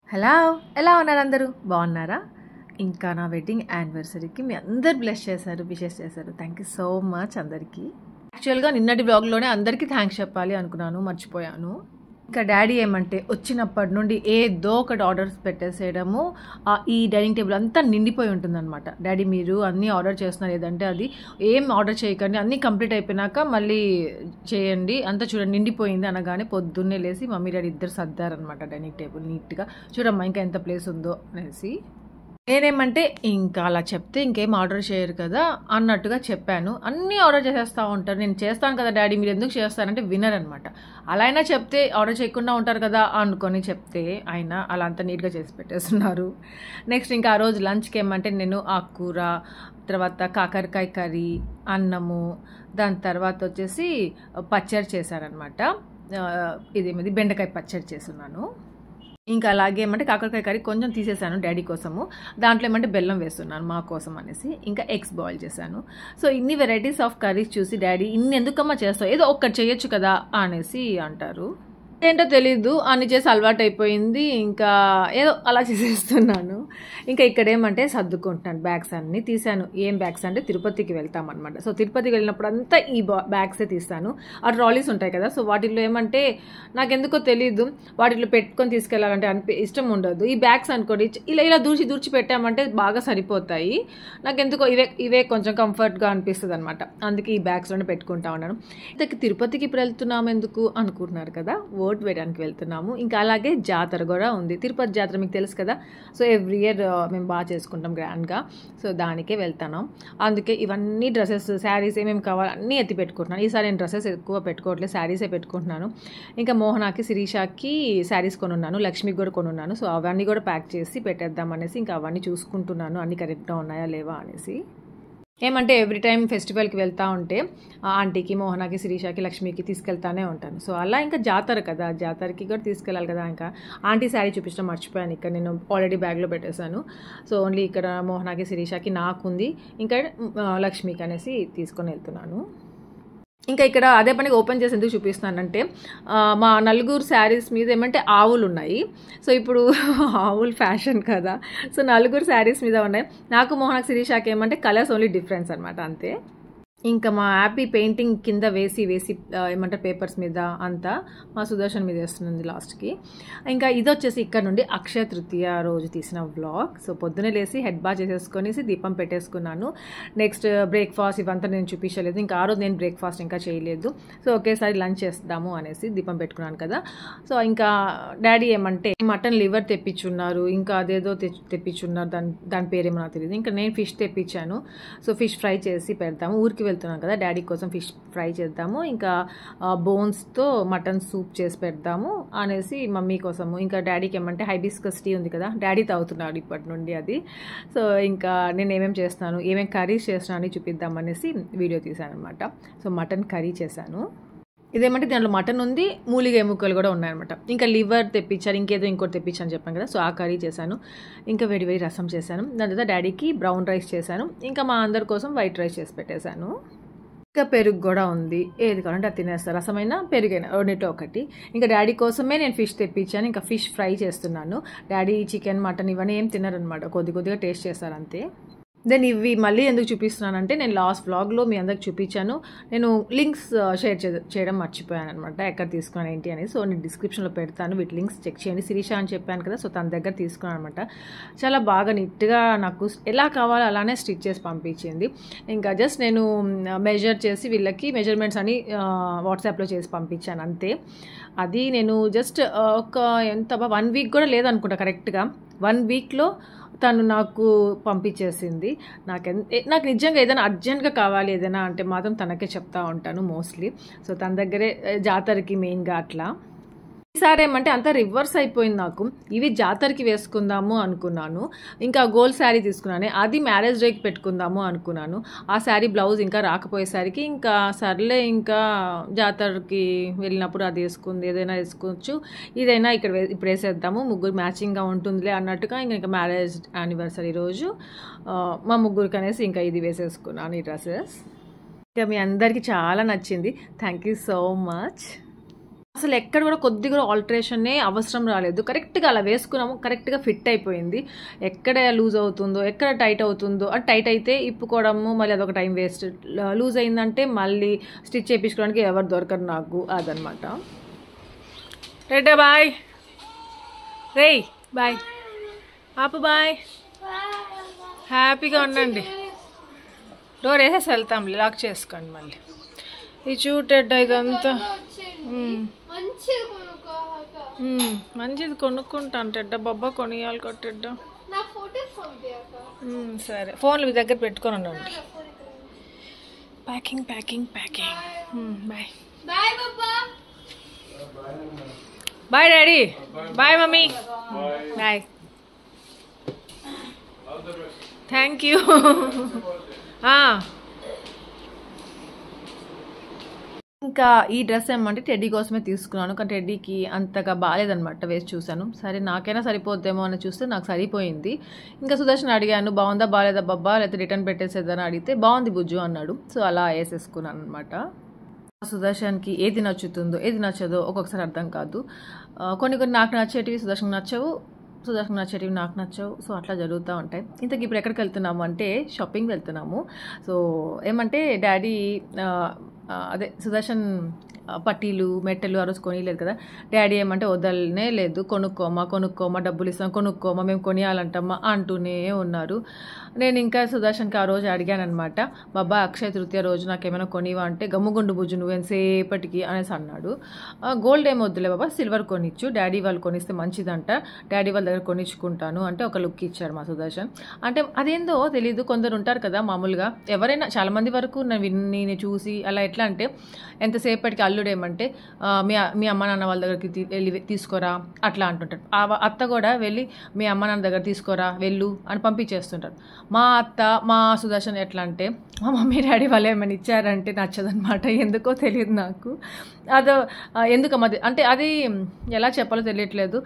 Hello, ఎలా ఉన్నారు అందరూ? బాగున్నారా? ఇంకా నా వెడ్డింగ్ యానివర్సరీకి మీ అందరు బ్లెస్ చేశారు, విషెస్ చేశారు. థ్యాంక్ యూ సో మచ్ అందరికీ. యాక్చువల్గా నిన్నటి బ్లాగ్లోనే అందరికీ థ్యాంక్స్ చెప్పాలి అనుకున్నాను, మర్చిపోయాను. ఇంకా డాడీ ఏమంటే వచ్చినప్పటి నుండి ఏదో ఒకటి ఆర్డర్స్ పెట్టేసేయడము, ఈ డైనింగ్ టేబుల్ అంతా నిండిపోయి ఉంటుందన్నమాట. డాడీ మీరు అన్నీ ఆర్డర్ చేస్తున్నారు, ఏదంటే అది ఏం ఆర్డర్ చేయకండి, అన్నీ కంప్లీట్ అయిపోయినాక మళ్ళీ చేయండి, అంతా చూడండి నిండిపోయింది అనగానే పొద్దున్నే లేసి మమ్మీ డాడీ ఇద్దరు సర్దారనమాట డైనింగ్ టేబుల్ నీట్గా. చూడమ్మా ఇంకా ఎంత ప్లేస్ ఉందో అనేసి. నేనేమంటే ఇంకా అలా చెప్తే ఇంకేం ఆర్డర్ చేయరు కదా అన్నట్టుగా చెప్పాను. అన్నీ ఆర్డర్ చేసేస్తూ ఉంటారు. నేను చేస్తాను కదా డాడీ, మీరు ఎందుకు చేస్తారంటే వినరనమాట. అలా అయినా చెప్తే ఆర్డర్ చేయకుండా ఉంటారు కదా అనుకొని చెప్తే ఆయన అలా అంతా నీట్గా చేసి పెట్టేస్తున్నారు. నెక్స్ట్ ఇంకా ఆ రోజు లంచ్కి ఏమంటే నేను ఆకుకూర, తర్వాత కాకరకాయ కర్రీ, అన్నము, దాని తర్వాత వచ్చేసి పచ్చడి చేశారనమాట. ఇదేమిది బెండకాయ పచ్చడి చేస్తున్నాను. ఇంకా అలాగే ఏమంటే కాకరకాయ కర్రీ కొంచెం తీసేసాను డాడీ కోసము, దాంట్లో ఏమంటే బెల్లం వేస్తున్నాను మా కోసం అనేసి. ఇంకా ఎగ్స్ బాయిల్ చేశాను. సో ఇన్ని వెరైటీస్ ఆఫ్ కర్రీస్ చూసి డాడీ ఇన్ని ఎందుకమ్మా చేస్తావు, ఏదో ఒక్కటి చేయొచ్చు కదా అనేసి అంటారు. ఏంటో తెలీదు, అన్ని చేసి అలవాటు అయిపోయింది. ఇంకా ఏదో అలా చేసేస్తున్నాను. ఇంకా ఇక్కడ ఏమంటే సర్దుకుంటున్నాను. బ్యాగ్స్ అన్నీ తీసాను. ఏం బ్యాగ్స్ అంటే తిరుపతికి వెళ్తామన్నమాట. సో తిరుపతికి వెళ్ళినప్పుడు అంతా ఈ బ్యాగ్సే తీస్తాను. ఆ ట్రాలీస్ ఉంటాయి కదా, సో వాటిల్లో ఏమంటే నాకెందుకో తెలీదు, వాటిలో పెట్టుకొని తీసుకెళ్ళాలంటే ఇష్టం ఉండదు. ఈ బ్యాగ్స్ అనుకోండి ఇలా దూర్చి పెట్టామంటే బాగా సరిపోతాయి. నాకెందుకో ఇవే కొంచెం కంఫర్ట్గా అనిపిస్తుంది అనమాట. అందుకే ఈ బ్యాగ్స్లోనే పెట్టుకుంటా ఉన్నాను. ఇంతకీ తిరుపతికి ఇప్పుడు వెళ్తున్నాము ఎందుకు అనుకుంటున్నారు కదా, ఓట్ వేయడానికి వెళ్తున్నాము. ఇంకా అలాగే జాతర కూడా ఉంది, తిరుపతి జాతర మీకు తెలుసు కదా. సో ఎవ్రీ ఇయర్ మేము బాగా చేసుకుంటాం గ్రాండ్గా. సో దానికే వెళ్తాను. అందుకే ఇవన్నీ డ్రెస్సెస్, శారీస్ ఏమేమి కావాలి అన్నీ ఎత్తి పెట్టుకుంటున్నాను. ఈసారి నేను డ్రెస్సెస్ ఎక్కువ పెట్టుకోవట్లేదు, శారీసే పెట్టుకుంటున్నాను. ఇంకా మోహనాకి, శిరీషాకి శారీస్ కొనున్నాను, లక్ష్మికి కూడా కొనున్నాను. సో అవన్నీ కూడా ప్యాక్ చేసి పెట్టేద్దాం అనేసి ఇంకా అవన్నీ చూసుకుంటున్నాను, అన్నీ కరెక్ట్గా ఉన్నాయా లేవా అనేసి. ఏమంటే ఎవ్రీ టైం ఫెస్టివల్కి వెళ్తూ ఉంటే ఆంటీకి, మోహనాకి, శిరీషాకి, లక్ష్మికి తీసుకెళ్తానే ఉంటాను. సో అలా ఇంకా జాతర కదా, జాతరకి కూడా తీసుకెళ్ళాలి కదా. ఇంకా ఆంటీ శారీ చూపించడం మర్చిపోయాను, ఇక్కడ నేను ఆల్రెడీ బ్యాగ్లో పెట్టేశాను. సో ఓన్లీ ఇక్కడ మోహనాకి, శిరీషాకి నాకుంది, ఇంకా లక్ష్మికి అనేసి తీసుకొని వెళ్తున్నాను. ఇంకా ఇక్కడ అదే పనికి ఓపెన్ చేసి ఎందుకు చూపిస్తున్నానంటే మా నలుగురు శారీస్ మీద ఏమంటే ఆవులు ఉన్నాయి. సో ఇప్పుడు ఆవులు ఫ్యాషన్ కదా, సో నలుగురు శారీస్ మీద ఉన్నాయి. నాకు మోహనకు, శిరీషాకి ఏమంటే కలర్స్ ఓన్లీ డిఫరెన్స్ అనమాట, అంతే. ఇంకా మా యాపీ పెయింటింగ్ కింద వేసి ఏమంటారు పేపర్స్ మీద అంతా మా సుదర్శన్ మీద వేస్తుంది లాస్ట్కి. ఇంకా ఇది వచ్చేసి ఇక్కడ నుండి అక్షయ తృతీయ రోజు తీసిన వ్లాగ్. సో పొద్దున్నే లేసి హెడ్ బాత్ చేసేసుకొనేసి దీపం పెట్టేసుకున్నాను. నెక్స్ట్ బ్రేక్ఫాస్ట్ ఇవంతా నేను చూపించలేదు, ఇంకా ఆ రోజు నేను బ్రేక్ఫాస్ట్ ఇంకా చేయలేదు. సో ఒకేసారి లంచ్ చేద్దాము అనేసి దీపం పెట్టుకున్నాను కదా. సో ఇంకా డాడీ ఏమంటే మటన్ లివర్ తెప్పించున్నారు, ఇంకా అదేదో తెప్పించున్నారు, దాని పేరేమో నాకు తెలియదు. ఇంకా నేను ఫిష్ తెప్పించాను. సో ఫిష్ ఫ్రై చేసి పెడతాము, ఊరికి వెళ్తున్నాం కదా, డాడీ కోసం ఫిష్ ఫ్రై చేద్దాము, ఇంకా బోన్స్తో మటన్ సూప్ చేసి పెడదాము అనేసి మమ్మీ కోసము. ఇంకా డాడీకి ఏమంటే హైబిస్కస్ టీ ఉంది కదా, డాడీ తాగుతున్నాడు ఇప్పటి నుండి అది. సో ఇంకా నేను ఏమేమి చేస్తున్నాను, ఏమేమి కర్రీస్ చేస్తున్నాను అని చూపిద్దామనేసి వీడియో తీశాను అనమాట. సో మటన్ కర్రీ చేశాను. ఇదేమంటే దాంట్లో మటన్ ఉంది, మూలిగ ఎముకలు కూడా ఉన్నాయన్నమాట. ఇంకా లివర్ తెప్పించాను, ఇంకోటి తెప్పించాను చెప్పాను కదా. సో ఆ కర్రీ చేశాను. ఇంకా వేడి రసం చేశాను. దాని తర్వాత డాడీకి బ్రౌన్ రైస్ చేశాను. ఇంకా మా అందరి కోసం వైట్ రైస్ చేసి పెట్టేశాను. ఇంకా పెరుగు కూడా ఉంది, ఏది కావాలంటే అది తినేస్తారు, రసమైనా పెరుగైనా రెండిట్లో ఒకటి. ఇంకా డాడీ కోసమే నేను ఫిష్ తెప్పించాను, ఇంకా ఫిష్ ఫ్రై చేస్తున్నాను. డాడీ చికెన్, మటన్ ఇవన్నీ ఏం తిన్నారనమాట, కొద్దిగా టేస్ట్ చేస్తారు అంతే. దెన్ ఇవి మళ్ళీ ఎందుకు చూపిస్తున్నానంటే నేను లాస్ట్ వ్లాగ్లో మీ అందరికి చూపించాను, నేను లింక్స్ షేర్ చేయడం మర్చిపోయాను అనమాట, ఎక్కడ తీసుకున్నాను ఏంటి అని. సో నేను డిస్క్రిప్షన్లో పెడతాను, వీటి లింక్స్ చెక్ చేయండి. శిరీష అని చెప్పాను కదా, సో తన దగ్గర తీసుకున్నాను అనమాట. చాలా బాగా నీట్గా నాకు ఎలా కావాలో అలానే స్టిచ్ చేసి పంపించింది. ఇంకా జస్ట్ నేను మెజర్ చేసి వీళ్ళకి మెజర్మెంట్స్ అని వాట్సాప్లో చేసి పంపించాను అంతే. అది నేను జస్ట్ ఒక 1 వీక్ కూడా లేదనుకుంటా, కరెక్ట్గా 1 వీక్లో తను నాకు పంపించేసింది. నాకు నిజంగా ఏదైనా అర్జెంట్గా కావాలి ఏదైనా అంటే మాత్రం తనకే చెప్తా ఉంటాను మోస్ట్లీ. సో తన దగ్గరే జాతరకి మెయిన్గా అట్లా. ఈసారి ఏమంటే అంతా రివర్స్ అయిపోయింది నాకు. ఇవి జాతరకి వేసుకుందాము అనుకున్నాను, ఇంకా గోల్డ్ శారీ తీసుకున్నాను, అది మ్యారేజ్ డేకి పెట్టుకుందాము అనుకున్నాను. ఆ శారీ బ్లౌజ్ ఇంకా రాకపోయేసరికి ఇంకా సర్లే ఇంకా జాతరకి వెళ్ళినప్పుడు అది వేసుకుంది, ఏదైనా వేసుకోవచ్చు, ఇదైనా ఇప్పుడు వేసేద్దాము, ముగ్గురు మ్యాచింగ్గా ఉంటుందిలే అన్నట్టుగా ఇంకా మ్యారేజ్ యానివర్సరీ రోజు మా ముగ్గురికి అనేసి ఇంకా ఇది వేసేసుకున్నాను, ఈ డ్రెస్సెస్. ఇంకా మీ అందరికీ చాలా నచ్చింది, థ్యాంక్ యూ సో మచ్. అసలు ఎక్కడ కూడా కొద్దిగా కూడా ఆల్టరేషనే అవసరం రాలేదు. కరెక్ట్గా అలా వేసుకున్నాము, కరెక్ట్గా ఫిట్ అయిపోయింది. ఎక్కడ లూజ్ అవుతుందో, ఎక్కడ టైట్ అవుతుందో, అది టైట్ అయితే ఇప్పుకోవడము మళ్ళీ అదొక టైం వేస్ట్, లూజ్ అయిందంటే మళ్ళీ స్టిచ్ చేయించుకోవడానికి ఎవరు దొరకరు నాకు, అదనమాట. రెడ్డా బాయ్, రేయ్ బాయ్, ఆపు బాయ్, హ్యాపీగా ఉండండి. డోర్ వేసేసి వెళ్తాం, లాక్ చేసుకోండి మళ్ళీ. ఇది చూడెడ్డా ఇదంతా మంచిది కొనుక్కుంటాను టెడ్డ, బొబ్బా కొనియాలి కొట్టెడ్డ. సరే, ఫోన్లు మీ దగ్గర పెట్టుకొని ఉండండి. Packing packing packing. Bye bye daddy, bye mummy, bye, thank you. ఇంకా ఈ డ్రెస్ ఏమంటే టెడ్డీ కోసమే తీసుకున్నాను, కానీ టెడ్డీకి అంతగా బాగాలేదనమాట. వేసి చూశాను, సరే నాకైనా సరిపోద్దేమో అని చూస్తే నాకు సరిపోయింది. ఇంకా సుదర్శన్ అడిగాను, బాగుందా బాగాలేదా బాబా, లేకపోతే రిటర్న్ పెట్టేసేదని అడిగితే బాగుంది బుజ్జు అన్నాడు. సో అలా వేసేసుకున్నాను అనమాట. సుదర్శన్కి ఏది నచ్చుతుందో ఏది నచ్చదో ఒక్కొక్కసారి అర్థం కాదు. కొన్ని నాకు నచ్చేటివి సుదర్శన్కి నచ్చవు, సుదర్శన్కి నచ్చేటివి నాకు నచ్చవు. సో అట్లా జరుగుతూ ఉంటాయి. ఇంతకు ఇప్పుడు ఎక్కడికి వెళ్తున్నాము అంటే షాపింగ్ వెళ్తున్నాము. సో ఏమంటే డాడీ అదే సుదర్శన్ పట్టీలు మెట్టెలు ఆ రోజు కొనిలేదు కదా, డాడీ ఏమంటే వదలనే లేదు, కొనుక్కోమా డబ్బులు ఇస్తాం, కొనుక్కోమా మేము కొనియాలంటమ్మా అంటూనే ఉన్నారు. నేను ఇంకా సుదర్శన్కి ఆ రోజు అడిగాను అనమాట, బాబా అక్షయ తృతీయ రోజు నాకు ఏమైనా కొనివా అంటే గమ్ముగుండు బుజ్జు నువ్వు ఎంతసేపటికి అనేసి అన్నాడు. గోల్డ్ ఏం వద్దులే బాబా, సిల్వర్ కొనిచ్చు, డాడీ వాళ్ళు కొనిస్తే మంచిదంట, డాడీ వాళ్ళ దగ్గర కొనిచ్చుకుంటాను అంటే ఒక లుక్ ఇచ్చాడు మా సుదర్శన్. అంటే అదేందో తెలీదు, కొందరు ఉంటారు కదా మామూలుగా, ఎవరైనా చాలామంది వరకు నేను చూసి అలా ఎట్లా అంటే ఎంతసేపటికి అల్లుడేమంటే మీ అమ్మ నాన్న వాళ్ళ దగ్గరికి వెళ్ళి తీసుకోరా అట్లా అంటుంటారు. ఆ అత్త కూడా వెళ్ళి మీ అమ్మ నాన్న దగ్గర తీసుకోరా వెళ్ళు అని పంపించేస్తుంటారు. మా అత్త మా సుదర్శన్ ఎట్లా అంటే మా మమ్మీ డాడీ వాళ్ళు ఏమైనా ఇచ్చారంటే నచ్చదనమాట, ఎందుకో తెలియదు నాకు. అదో ఎందుకమ్మా అంటే అది ఎలా చెప్పాలో తెలియట్లేదు.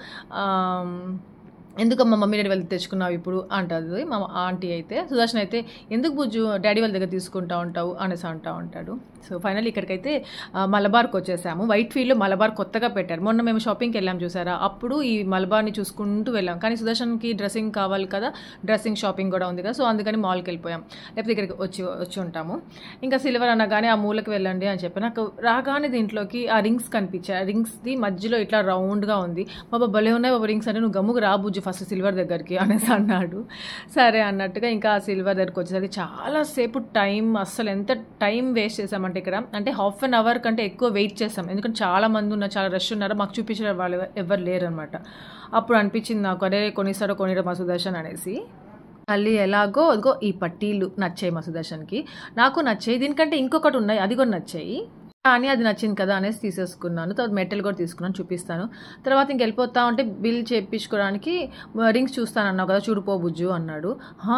ఎందుకమ్మా మమ్మీ డాడీ వాళ్ళకి తెచ్చుకున్నావు ఇప్పుడు అంటుంది మా ఆంటీ. అయితే సుదర్శన్ అయితే ఎందుకు బుజ్జు డాడీ వాళ్ళ దగ్గర తీసుకుంటా ఉంటావు అనేసి అంటూ ఉంటాడు. సో ఫైనల్ ఇక్కడికైతే మలబార్కి వచ్చేసాము. వైట్ ఫీల్డ్లో మలబార్ కొత్తగా పెట్టారు. మొన్న మేము షాపింగ్కి వెళ్ళాం చూసారా, అప్పుడు ఈ మలబార్ని చూసుకుంటూ వెళ్ళాం. కానీ సుదర్శన్కి డ్రెస్సింగ్ కావాలి కదా, డ్రెస్సింగ్ షాపింగ్ కూడా ఉంది కదా, సో అందుకని మాల్కి వెళ్ళిపోయాం, లేకపోతే ఇక్కడికి వచ్చి ఉంటాము. ఇంకా సిల్వర్ అనగానే ఆ మూలకి వెళ్ళండి అని చెప్పి నాకు రాగానే దీంట్లోకి ఆ రింగ్స్ కనిపించాయి. ఆ రింగ్స్ది మధ్యలో ఇట్లా రౌండ్గా ఉంది. బాబా భలే ఉన్నాయి బాబా రింగ్స్ అంటే, నువ్వు గమ్ముకు రా బుజ్జు ఫస్ట్ సిల్వర్ దగ్గరికి అనేసి అన్నాడు. సరే అన్నట్టుగా ఇంకా ఆ సిల్వర్ దగ్గరికి వచ్చేసరికి చాలాసేపు టైం, అస్సలు ఎంత టైం వేస్ట్ చేసామంటే ఇక్కడ అంటే హాఫ్ అన్ అవర్ కంటే ఎక్కువ వెయిట్ చేస్తాం, ఎందుకంటే చాలా మంది ఉన్నారు, చాలా రష్ ఉన్నారు, మాకు చూపించిన వాళ్ళు ఎవరు లేరు అనమాట. అప్పుడు అనిపించింది నాకు, అదే కొనిస్తాడో కొనిరా మా సుదర్శన్ అనేసి. మళ్ళీ ఎలాగో అదిగో ఈ పట్టీలు నచ్చాయి మా సుదర్శన్కి, నాకు నచ్చాయి, దీనికంటే ఇంకొకటి ఉన్నాయి అది కూడా నచ్చాయి, కానీ అది నచ్చింది కదా అనేసి తీసేసుకున్నాను. తర్వాత మెటల్ కూడా తీసుకున్నాను, చూపిస్తాను. తర్వాత ఇంక వెళ్ళిపోతా ఉంటే బిల్ చేయించుకోవడానికి రింగ్స్ చూస్తానన్నావు కదా చూడుపో బుజ్జు అన్నాడు.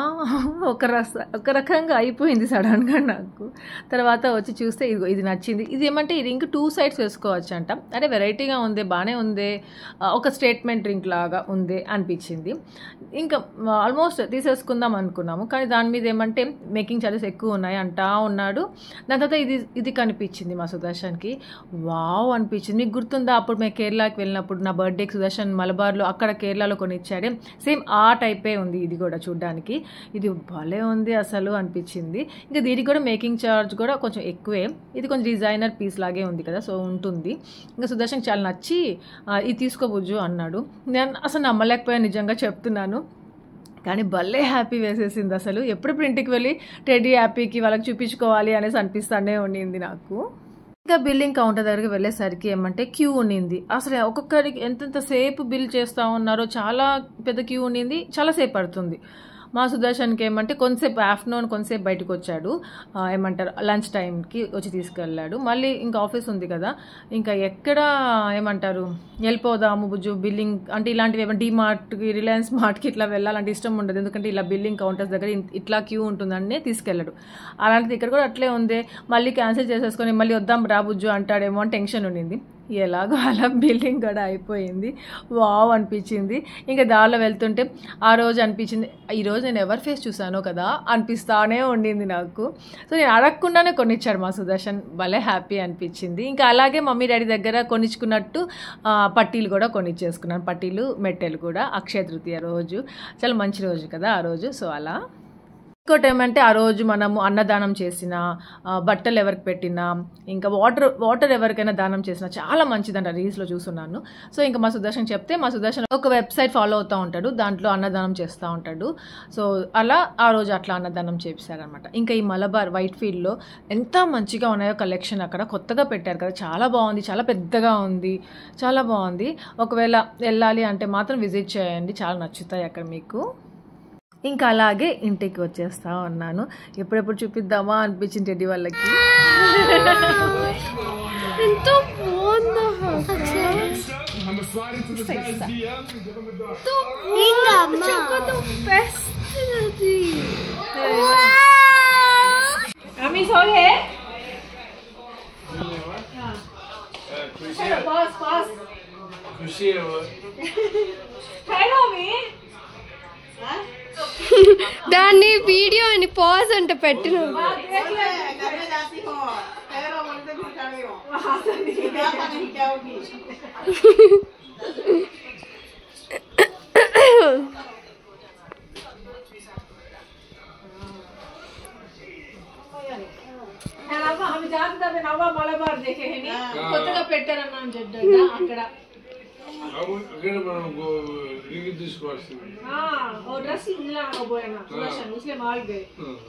ఒక రకంగా అయిపోయింది సడన్గా నాకు. తర్వాత వచ్చి చూస్తే ఇది నచ్చింది. ఇది ఏమంటే ఈ రింగ్ 2 సైడ్స్ వేసుకోవచ్చు అంట. అంటే వెరైటీగా ఉంది, బాగానే ఉంది, ఒక స్టేట్మెంట్ రింగ్ లాగా ఉంది అనిపించింది. ఇంకా ఆల్మోస్ట్ తీసేసుకుందాం అనుకున్నాము, కానీ దాని మీద ఏమంటే మేకింగ్ ఛార్జెస్ ఎక్కువ ఉన్నాయి అంటా ఉన్నాడు. దాని తర్వాత ఇది కనిపించింది మా సుదర్శన్కి, వావ్ అనిపించింది. మీకు గుర్తుందా అప్పుడు మేము కేరళకి వెళ్ళినప్పుడు నా బర్త్డేకి సుదర్శన్ మలబార్లో అక్కడ కేరళలో కొని ఇచ్చాడే, సేమ్ ఆ టైపే ఉంది ఇది కూడా చూడడానికి. ఇది భలే ఉంది అసలు అనిపించింది. ఇంకా దీనికి కూడా మేకింగ్ ఛార్జ్ కూడా కొంచెం ఎక్కువే, ఇది కొంచెం డిజైనర్ పీస్ లాగే ఉంది కదా, సో ఉంటుంది. ఇంకా సుదర్శన్ చాలా నచ్చి ఇది తీసుకోబుజ్జు అన్నాడు. నేను అసలు నమ్మలేకపోయాను, నిజంగా చెప్తున్నాను. కానీ భలే హ్యాపీ వేసేసింది అసలు. ఎప్పుడెప్పుడు ఇంటికి వెళ్ళి టెడ్డీ హ్యాపీకి వాళ్ళకి చూపించుకోవాలి అనేసి అనిపిస్తానే ఉండింది నాకు. ఇంకా బిల్లింగ్ కౌంటర్ దగ్గరికి వెళ్ళేసరికి ఏమంటే క్యూ ఉండింది. అసలు ఒక్కొక్కరికి ఎంతసేపు బిల్ చేస్తూ ఉన్నారో, చాలా పెద్ద క్యూ ఉండింది, చాలాసేపు పడుతుంది. మా సుదర్శన్కి ఏమంటే కొంతసేపు ఆఫ్టర్నూన్ కొంతసేపు బయటకు వచ్చాడు, ఏమంటారు లంచ్ టైంకి వచ్చి తీసుకెళ్ళాడు. మళ్ళీ ఇంకా ఆఫీస్ ఉంది కదా, ఇంకా ఎక్కడ ఏమంటారు వెళ్ళిపోదాము బుజ్జు బిల్లింగ్ అంటే ఇలాంటివి ఏమైనా డీమార్ట్కి రిలయన్స్ మార్ట్కి ఇట్లా వెళ్ళాలంటే ఇష్టం ఉండదు, ఎందుకంటే ఇలా బిల్లింగ్ కౌంటర్స్ దగ్గర ఇట్లా క్యూ ఉంటుందని తీసుకెళ్ళాడు. అలాంటిది ఇక్కడ కూడా అట్లే ఉంది. మళ్ళీ క్యాన్సిల్ చేసేసుకొని మళ్ళీ వద్దాం రా బుజ్జు అంటాడేమో అని టెన్షన్ ఉండింది. ఎలాగో అలా బిల్డింగ్ కూడా అయిపోయింది. వావ్ అనిపించింది. ఇంకా దారిలో వెళ్తుంటే ఆ రోజు అనిపించింది, ఈరోజు నేను ఎవరి ఫేస్ చూసానో కదా అనిపిస్తానే ఉండింది నాకు. సో నేను అడగకుండానే కొనిచ్చాడు మా సుదర్శన్. భలే హ్యాపీ అనిపించింది. ఇంకా అలాగే మమ్మీ డాడీ దగ్గర కొనిచ్చుకున్నట్టు పట్టీలు కూడా కొనిచ్చేసుకున్నాను. పట్టీలు మెట్టెలు కూడా అక్షయ తృతీయ రోజు. చాలా మంచి రోజు కదా ఆ రోజు. సో అలా ఇంకోటి ఏమంటే ఆ రోజు మనము అన్నదానం చేసిన, బట్టలు ఎవరికి పెట్టినా, ఇంకా వాటర్ ఎవరికైనా దానం చేసినా చాలా మంచిదంట. రీల్స్లో చూస్తున్నాను. సో ఇంకా మా సుదర్శన్ చెప్తే, మా సుదర్శన్ ఒక వెబ్సైట్ ఫాలో అవుతూ ఉంటాడు, దాంట్లో అన్నదానం చేస్తూ ఉంటాడు. సో అలా ఆ రోజు అట్లా అన్నదానం చేపిస్తారనమాట. ఇంకా ఈ మలబార్ వైట్ ఫీల్డ్లో ఎంత మంచిగా ఉన్నాయో కలెక్షన్. అక్కడ కొత్తగా పెట్టారు కదా, చాలా బాగుంది, చాలా పెద్దగా ఉంది, చాలా బాగుంది. ఒకవేళ వెళ్ళాలి అంటే మాత్రం విజిట్ చేయండి, చాలా నచ్చుతాయి అక్కడ మీకు. ఇంకా అలాగే ఇంటికి వచ్చేస్తా ఉన్నాను. ఎప్పుడెప్పుడు చూపిద్దామా అనిపించింది టెడ్డీ వాళ్ళకి. ఎంతో దాన్ని వీడియో అని పాజ్ అంటే పెట్టిన మలబార్ దేఖే కొత్తగా పెట్టారన్నాను అక్కడ. ड्रेस उसके माल गए.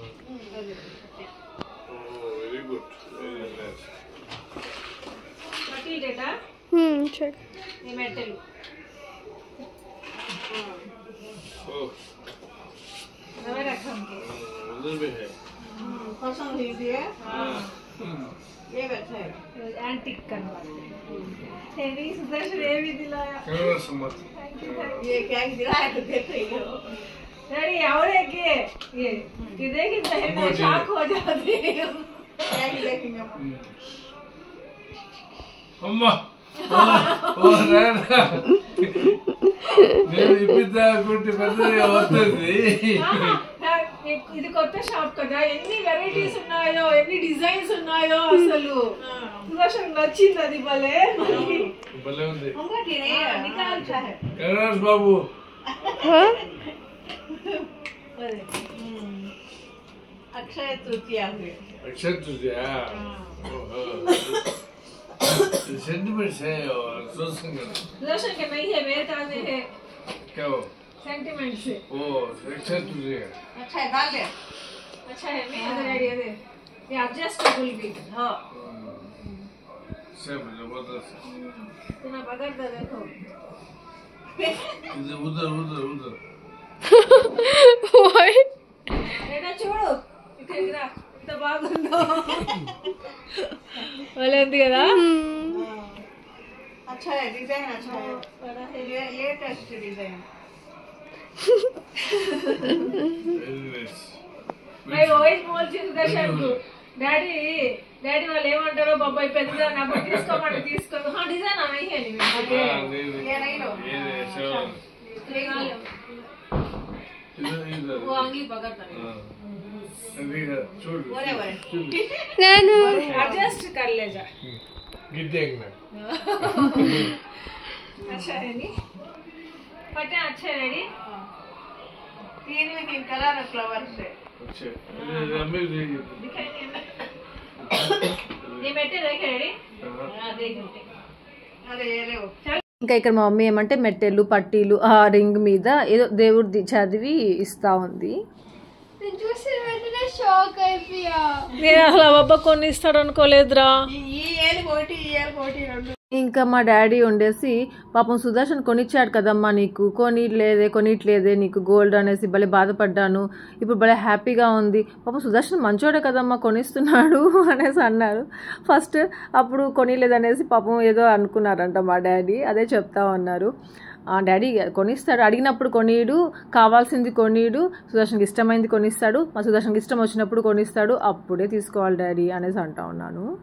वेरी गुड, पट्टी डेटा चेक ये मेटल. नवे रखा हमको उधर भी है. पसंद हुई थी. ये बैठा है एंटीक करवा. तेरी सुदर्शन ये भी दिलाया. क्या समझ ये क्या दिलाया तो देख रही हो. डैडी और है कि ये देखिए तो शॉक हो जाते हैं. क्या देखेंगे अम्मा. ఓ రారా నేను ఇపిద్దా గుంటి పెద్దగా వస్తుంది. ఇది కొత్త షాప్ కదా, ఎన్ని వెరైటీస్ ఉన్నాయో, ఎన్ని డిజైన్స్ ఉన్నాయో. అసలు సుదర్శన్ నచ్చింది అది. భలే భలే ఉంది. కరుణాస్ బాబు अक्षय तृतीया हुए. अक्षय तृतीया सेंटिमेंट्स है और सुदर्शन के नहीं है, मेरे ताजे है. क्या हो सेंटिमेंट से. ओ अक्षय तृतीया अच्छा है. गाल है अच्छा है. मैं अदर आइडिया दे ये एडजस्टेबल भी. हां सब जबरदस्त. इतना बगड़ दे देखो. इधर उधर उधर उधर Why? ఏడా చూడు ఇక్కడ ఇంత బాగుందో. భలే ఉంది కదా. अच्छा है डिजाइन. अच्छा है ये टेस्ट डिजाइन. मैं वॉइस बोल ची सुदर्शन को డాడీ వాళ్ళు ఏమంటారో బాబాయ్ పెద్ద నాకు తీసుకోమని తీసుకో. డిజైన్ नहीं है ये नहीं लो वो अंगली पकड़ता है. నేను एडजस्ट कर ले जा. गिद्देंगे अच्छा है नी पटे अच्छे रेडी. तीन में तीन कलर फ्लावर से अच्छे रमेश देगी दिखाई नहीं. ये मेटे देखे रेडी. हां देख अरे ये ले वो. ఇంకా ఇక్కడ మా మమ్మీ ఏమంటే మెట్టెలు పట్టీలు ఆ రింగ్ మీద ఏదో దేవుడి చదివి ఇస్తా ఉంది. చూసి వెంటనే షాక్ అయిపోయా. నేను అసలు అబ్బా కొన్ని ఇస్తాడు అనుకోలేదురా. ఇంకా మా డాడీ ఉండేసి పాపం సుదర్శన్ కొనిచ్చాడు కదమ్మా నీకు, కొనిట్లేదే నీకు గోల్డ్ అనేసి భలే బాధపడ్డాను. ఇప్పుడు భలే హ్యాపీగా ఉంది. పాపం సుదర్శన్ మంచోడే కదమ్మా కొనిస్తున్నాడు అనేసి అన్నారు. ఫస్ట్ అప్పుడు కొనిలేదనేసి పాపం ఏదో అనుకున్నారంట మా డాడీ. అదే చెప్తా ఉన్నారు. డాడీ కొనిస్తాడు, అడిగినప్పుడు కొనిడు, కావాల్సింది కొనిడు, సుదర్శన్కి ఇష్టమైంది కొనిస్తాడు, మా సుదర్శన్కి ఇష్టం వచ్చినప్పుడు కొనిస్తాడు, అప్పుడే తీసుకోవాలి డాడీ అనేసి అంటా ఉన్నాను.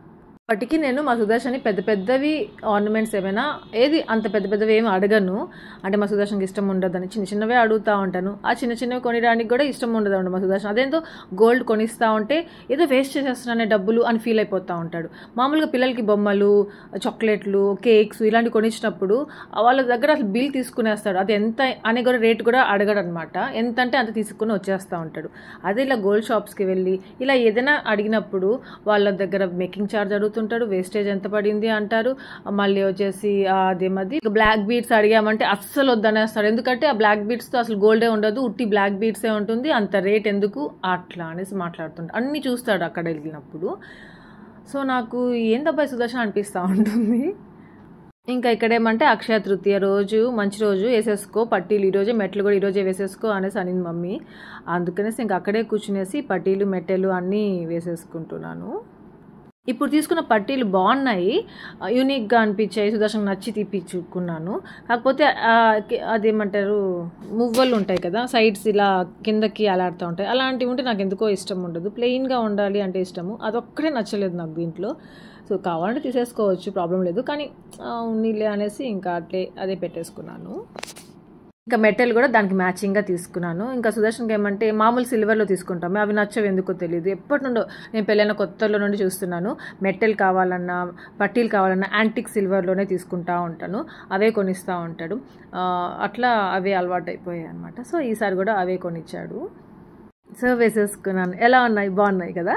వాటికి నేను మా సుదర్శన్ని పెద్ద పెద్దవి ఆర్నమెంట్స్ ఏమైనా ఏది అంత పెద్ద పెద్దవి ఏమి అడగను. అంటే మా సుదర్శన్కి ఇష్టం ఉండదని చిన్న చిన్నవే అడుగుతూ ఉంటాను. ఆ చిన్న చిన్నవి కొనిడానికి కూడా ఇష్టం ఉండదు మా సుదర్శన్. అదేంతో గోల్డ్ కొనిస్తూ ఉంటే ఏదో వేస్ట్ చేసేస్తున్నానే డబ్బులు అని ఫీల్ అయిపోతూ ఉంటాడు. మామూలుగా పిల్లలకి బొమ్మలు, చాక్లెట్లు, కేక్స్ ఇలాంటివి కొనిచ్చినప్పుడు వాళ్ళ దగ్గర అసలు బిల్ తీసుకునేస్తాడు. అది ఎంత అనే కూడా రేట్ కూడా అడగడు అనమాట. ఎంత అంటే అంత తీసుకుని వచ్చేస్తూ ఉంటాడు. అదే ఇలా గోల్డ్ షాప్స్కి వెళ్ళి ఇలా ఏదైనా అడిగినప్పుడు వాళ్ళ దగ్గర మేకింగ్ ఛార్జ్ అడుగుతుంటాడు, వేస్టేజ్ ఎంత పడింది అంటారు. మళ్ళీ వచ్చేసి అదేమది బ్లాక్ బీడ్స్ అడిగామంటే అస్సలు వద్దనేస్తాడు. ఎందుకంటే ఆ బ్లాక్ బీడ్స్తో అసలు గోల్డే ఉండదు, ఉట్టి బ్లాక్ బీడ్సే ఉంటుంది, అంత రేట్ ఎందుకు అట్లా అనేసి మాట్లాడుతుంటాడు. అన్నీ చూస్తాడు అక్కడ వెళ్ళినప్పుడు. సో నాకు ఏందబ్బా సుదర్శన్ అనిపిస్తూ ఉంటుంది. ఇంకా ఇక్కడేమంటే అక్షయ తృతీయ రోజు మంచి రోజు వేసేసుకో పట్టీలు, ఈరోజే మెట్లు కూడా ఈరోజే వేసేసుకో అనేసి అనింది మమ్మీ. అందుకనేసి ఇంకా అక్కడే కూర్చునేసి పట్టీలు మెట్టెలు అన్నీ వేసేసుకుంటున్నాను. ఇప్పుడు తీసుకున్న పట్టీలు బాగున్నాయి, యూనిక్గా అనిపించాయి, సుదర్శన్ నచ్చి తీపిచ్చుకున్నాను. కాకపోతే అదేమంటారు మువ్వలు ఉంటాయి కదా సైడ్స్ ఇలా కిందకి అలాడుతూ ఉంటాయి, అలాంటివి ఉంటే నాకు ఎందుకో ఇష్టం ఉండదు. ప్లెయిన్గా ఉండాలి అంటే ఇష్టము, అదొక్కడే నచ్చలేదు నాకు దీంట్లో. సో కావాలంటే తీసేసుకోవచ్చు, ప్రాబ్లం లేదు. కానీ ఉన్నీలే అనేసి ఇంకా అదే పెట్టేసుకున్నాను. ఇంకా మెటల్ కూడా దానికి మ్యాచింగ్గా తీసుకున్నాను. ఇంకా సుదర్శన్కి ఏమంటే మామూలు సిల్వర్లో తీసుకుంటాము, అవి నచ్చవు ఎందుకో తెలియదు. ఎప్పటి నుండో నేను పెళ్ళైన కొత్తలో నుండి చూస్తున్నాను, మెటల్ కావాలన్నా పట్టీలు కావాలన్నా యాంటిక్ సిల్వర్లోనే తీసుకుంటూ ఉంటాను, అవే కొనిస్తూ ఉంటాడు. అట్లా అవే అలవాటు అయిపోయాయి అనమాట. సో ఈసారి కూడా అవే కొనిచ్చాడు. సో వేసేసుకున్నాను. ఎలా ఉన్నాయి? బాగున్నాయి కదా.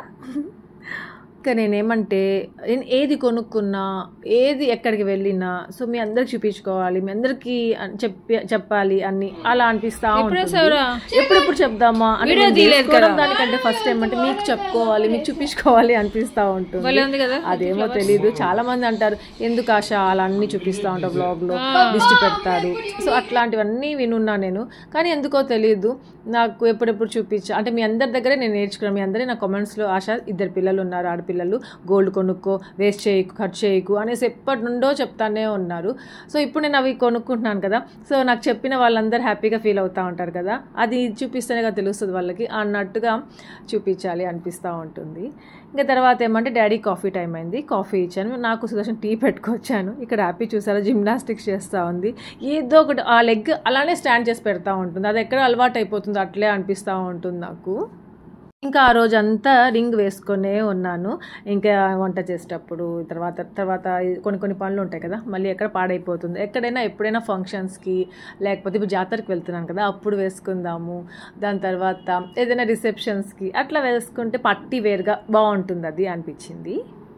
ఇంకా నేనేమంటే నేను ఏది కొనుక్కున్నా, ఏది ఎక్కడికి వెళ్ళినా సో మీ అందరికి చూపించుకోవాలి, మీ అందరికీ చెప్పాలి అన్ని అలా అనిపిస్తా ఉంటుంది. ఎప్పుడెప్పుడు చెప్దామా అని దానికంటే ఫస్ట్ ఏమంటే మీకు చెప్పుకోవాలి, మీకు చూపించుకోవాలి అనిపిస్తూ ఉంటుంది. అదేమో తెలీదు. చాలా మంది అంటారు ఎందుకు ఆశ అలా అన్ని చూపిస్తూ ఉంటావు బ్లాగ్లో, దిష్టి పెడతారు. సో అట్లాంటివన్నీ వినున్నా నేను, కానీ ఎందుకో తెలియదు నాకు ఎప్పుడెప్పుడు చూపించా అంటే మీ అందరి దగ్గరే నేను నేర్చుకున్నాను. మీ అందరే నా కామెంట్స్లో ఆశ 2 పిల్లలు ఉన్నారు, ఆడపిల్లలు, గోల్డ్ కొనుక్కో, వేస్ట్ చేయకు, ఖర్చు చేయకు అనేసి ఎప్పటి నుండో చెప్తానే ఉన్నారు. సో ఇప్పుడు నేను అవి కొనుక్కుంటున్నాను కదా, సో నాకు చెప్పిన వాళ్ళందరూ హ్యాపీగా ఫీల్ అవుతూ ఉంటారు కదా, అది చూపిస్తేనే కదా తెలుస్తుంది వాళ్ళకి అన్నట్టుగా చూపించాలి అనిపిస్తూ ఉంటుంది. ఇంకా తర్వాత ఏమంటే డాడీ కాఫీ టైం అయింది, కాఫీ ఇచ్చాను. నాకు సుదర్శన్ టీ పెట్టుకొచ్చాను. ఇక్కడ హ్యాపీ చూసారా జిమ్నాస్టిక్స్ చేస్తూ ఉంది. ఏదో ఒకటి ఆ లెగ్ అలానే స్టాండ్ చేసి పెడతా ఉంటుంది, అది ఎక్కడ అలవాటు అయిపోతుంది అట్లే అనిపిస్తూ ఉంటుంది నాకు. ఇంకా ఆ రోజంతా రింగ్ వేసుకొనే ఉన్నాను. ఇంకా వంట చేసేటప్పుడు తర్వాత కొన్ని పనులు ఉంటాయి కదా, మళ్ళీ ఎక్కడ పాడైపోతుంది. ఎక్కడైనా ఎప్పుడైనా ఫంక్షన్స్కి లేకపోతే ఇప్పుడు జాతరకి వెళ్తున్నాను కదా అప్పుడు వేసుకుందాము, దాని తర్వాత ఏదైనా రిసెప్షన్స్కి అట్లా వేసుకుంటే పట్టి వేరుగా బాగుంటుంది అది అనిపించింది.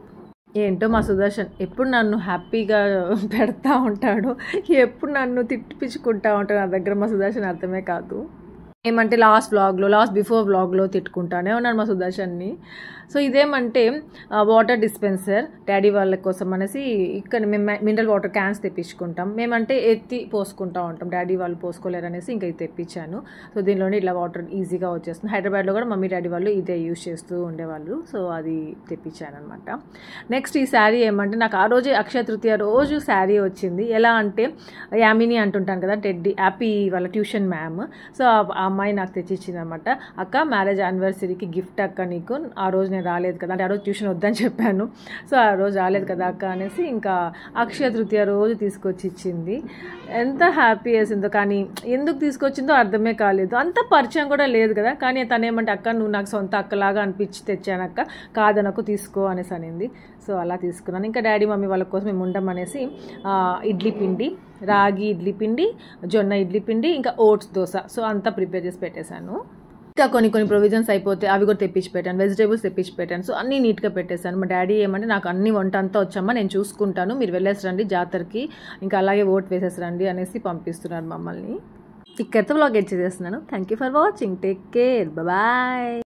ఏంటో మా సుదర్శన్ ఎప్పుడు నన్ను హ్యాపీగా పెడతా ఉంటాడు, ఎప్పుడు నన్ను తిట్టిపించుకుంటా ఉంటాడు. నా దగ్గర మా సుదర్శన్ అర్థమే కాదు. ఏమంటే లాస్ట్ బిఫోర్ వ్లాగ్లో తిట్టుకుంటానే ఉన్నాను మా సుదర్శన్ని. సో ఇదేమంటే వాటర్ డిస్పెన్సర్ డాడీ వాళ్ళ కోసం అనేసి ఇక్కడ మేము మినరల్ వాటర్ క్యాన్స్ తెప్పించుకుంటాం. మేమంటే ఎత్తి పోసుకుంటూ ఉంటాం, డాడీ వాళ్ళు పోసుకోలేరు అనేసి ఇంకా ఇది తెప్పించాను. సో దీనిలోనే ఇట్లా వాటర్ ఈజీగా వచ్చేస్తుంది. హైదరాబాద్లో కూడా మమ్మీ డాడీ వాళ్ళు ఇదే యూజ్ చేస్తూ ఉండేవాళ్ళు. సో అది తెప్పించాను అనమాట. నెక్స్ట్ ఈ శారీ ఏమంటే నాకు ఆ రోజే అక్షయ తృతీయ రోజు శారీ వచ్చింది. ఎలా అంటే యామిని అంటుంటాను కదా, టెడ్డీ హ్యాపీ వాళ్ళ ట్యూషన్ మ్యామ్. సో ఆ అమ్మాయి నాకు తెచ్చిచ్చింది అనమాట. అక్క మ్యారేజ్ యానివర్సరీకి గిఫ్ట్ అక్క నీకు, ఆ రోజు నేను రాలేదు కదా అంటే ఆ రోజు ట్యూషన్ వద్దని చెప్పాను. సో ఆ రోజు రాలేదు కదా అక్క అనేసి ఇంకా అక్షయ తృతీయ రోజు తీసుకొచ్చి ఇచ్చింది. ఎంత హ్యాపీ వేసిందో, కానీ ఎందుకు తీసుకొచ్చిందో అర్థమే కాలేదు. అంత పరిచయం కూడా లేదు కదా, కానీ తనేమంటే అక్క నువ్వు నాకు సొంత అక్కలాగా అనిపించి తెచ్చానక్క, కాదనకు తీసుకో అనేసి అనింది. సో అలా తీసుకున్నాను. ఇంకా డాడీ మమ్మీ వాళ్ళ కోసం మేము ఉండమనేసి ఇడ్లీ పిండి, రాగి ఇడ్లీ పిండి, జొన్న ఇడ్లీ పిండి, ఇంకా ఓట్స్ దోశ, సో అంతా ప్రిపేర్ చేసి పెట్టేశాను. ఇంకా కొన్ని ప్రొవిజన్స్ అయిపోతే అవి కూడా తెప్పించి పెట్టాను, వెజిటేబుల్స్ తెప్పించి పెట్టాను. సో అన్నీ నీట్గా పెట్టేశాను. మా డాడీ ఏమంటే నాకు అన్ని వంట అంతా వచ్చామ్మా, నేను చూసుకుంటాను, మీరు వెళ్ళేసి రండి జాతరకి, ఇంకా అలాగే ఓట్ వేసేసి రండి అనేసి పంపిస్తున్నారు మమ్మల్ని. ఇక్కడితో వ్లాగ్ ఎడ్ చేసేస్తున్నాను. Thank you for watching, take care, bye.